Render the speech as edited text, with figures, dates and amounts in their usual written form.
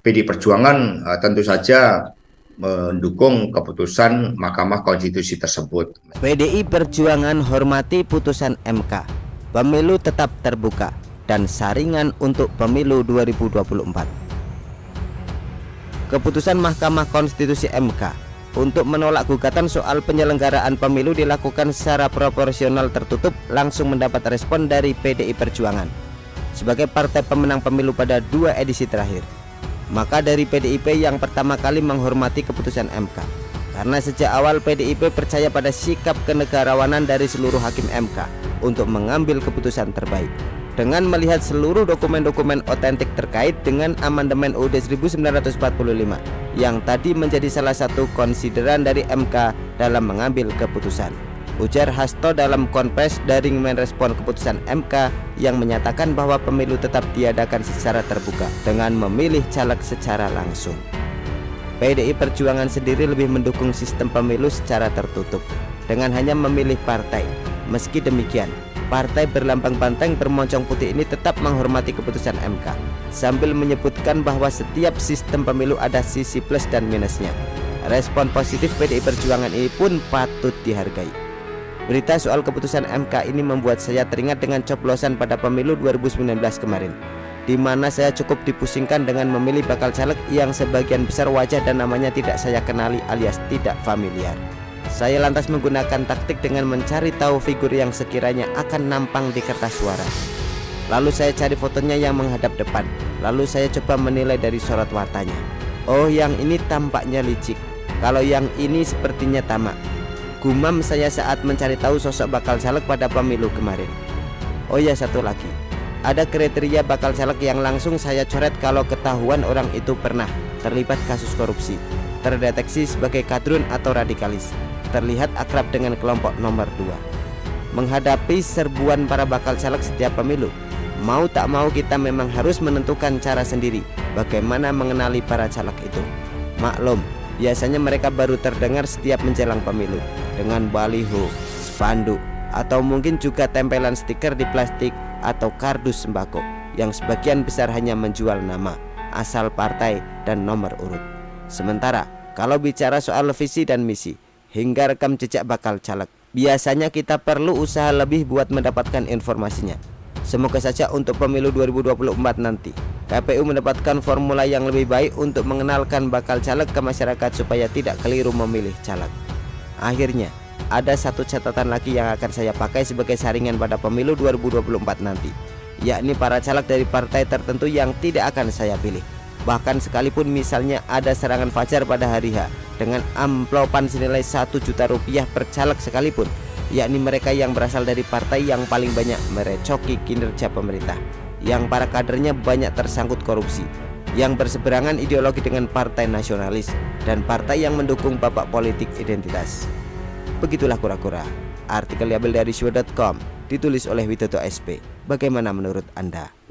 PDI Perjuangan tentu saja mendukung keputusan Mahkamah Konstitusi tersebut. PDI Perjuangan hormati putusan MK. Pemilu tetap terbuka dan saringan untuk pemilu 2024. Keputusan Mahkamah Konstitusi MK untuk menolak gugatan soal penyelenggaraan pemilu dilakukan secara proporsional tertutup langsung mendapat respon dari PDI Perjuangan sebagai partai pemenang pemilu pada 2 edisi terakhir. Maka dari PDIP yang pertama kali menghormati keputusan MK, karena sejak awal PDIP percaya pada sikap kenegarawanan dari seluruh hakim MK untuk mengambil keputusan terbaik. Dengan melihat seluruh dokumen-dokumen otentik terkait dengan amandemen UUD 1945 yang tadi menjadi salah satu konsideran dari MK dalam mengambil keputusan, ujar Hasto dalam konferensi daring merespon keputusan MK yang menyatakan bahwa pemilu tetap diadakan secara terbuka dengan memilih caleg secara langsung. PDI Perjuangan sendiri lebih mendukung sistem pemilu secara tertutup dengan hanya memilih partai. Meski demikian, partai berlambang banteng bermoncong putih ini tetap menghormati keputusan MK sambil menyebutkan bahwa setiap sistem pemilu ada sisi plus dan minusnya. Respon positif PDI Perjuangan ini pun patut dihargai. Berita soal keputusan MK ini membuat saya teringat dengan coblosan pada pemilu 2019 kemarin, di mana saya cukup dipusingkan dengan memilih bakal caleg yang sebagian besar wajah dan namanya tidak saya kenali alias tidak familiar. Saya lantas menggunakan taktik dengan mencari tahu figur yang sekiranya akan nampang di kertas suara. Lalu saya cari fotonya yang menghadap depan. Lalu saya coba menilai dari sorot matanya. Oh, yang ini tampaknya licik. Kalau yang ini sepertinya tamak. Gumam saya saat mencari tahu sosok bakal caleg pada pemilu kemarin. Oh ya, satu lagi. Ada kriteria bakal caleg yang langsung saya coret kalau ketahuan orang itu pernah terlibat kasus korupsi, terdeteksi sebagai kadrun atau radikalis, terlihat akrab dengan kelompok nomor 2. Menghadapi serbuan para bakal caleg setiap pemilu, mau tak mau kita memang harus menentukan cara sendiri bagaimana mengenali para caleg itu. Maklum, biasanya mereka baru terdengar setiap menjelang pemilu dengan baliho, spanduk, atau mungkin juga tempelan stiker di plastik atau kardus sembako yang sebagian besar hanya menjual nama, asal partai, dan nomor urut. Sementara kalau bicara soal visi dan misi hingga rekam jejak bakal caleg, biasanya kita perlu usaha lebih buat mendapatkan informasinya. Semoga saja untuk pemilu 2024 nanti KPU mendapatkan formula yang lebih baik untuk mengenalkan bakal caleg ke masyarakat supaya tidak keliru memilih caleg. Akhirnya, ada satu catatan lagi yang akan saya pakai sebagai saringan pada pemilu 2024 nanti, yakni para caleg dari partai tertentu yang tidak akan saya pilih. Bahkan sekalipun misalnya ada serangan fajar pada hari H dengan amplopan senilai 1 juta rupiah per caleg sekalipun, yakni mereka yang berasal dari partai yang paling banyak merecoki kinerja pemerintah, yang para kadernya banyak tersangkut korupsi, yang berseberangan ideologi dengan partai nasionalis, dan partai yang mendukung babak politik identitas. Begitulah kura-kura. Artikel diambil dari Syua.com, ditulis oleh Widodo SP. Bagaimana menurut Anda?